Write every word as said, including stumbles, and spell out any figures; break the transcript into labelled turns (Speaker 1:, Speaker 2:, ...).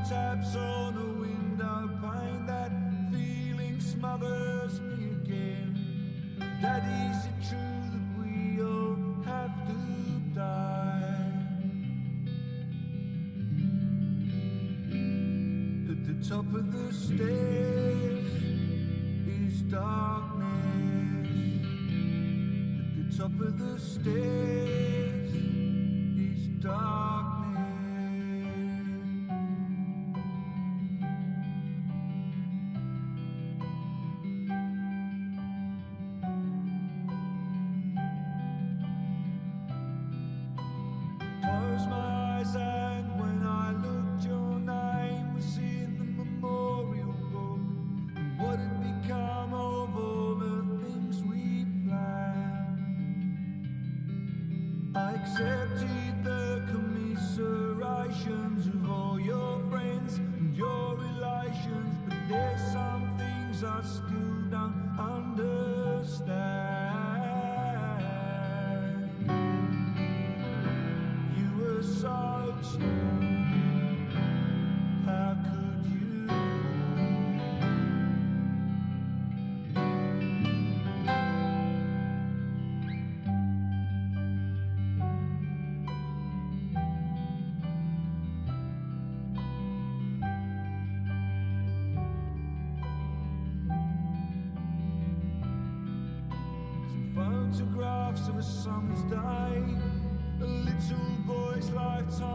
Speaker 1: taps on a window pane, that feeling smothers me again. Daddy, is it true that we all have to die? At the top of the stairs is darkness. At the top of the stairs is darkness. Close my eyes and when I looked, your name was in the memorial book. And what had become of all the things we planned? I accepted the commiserations of all your friends and your relations, but there's some things I still don't understand. You were so small, how could you photographs of a summer's day, a little boy's lifetime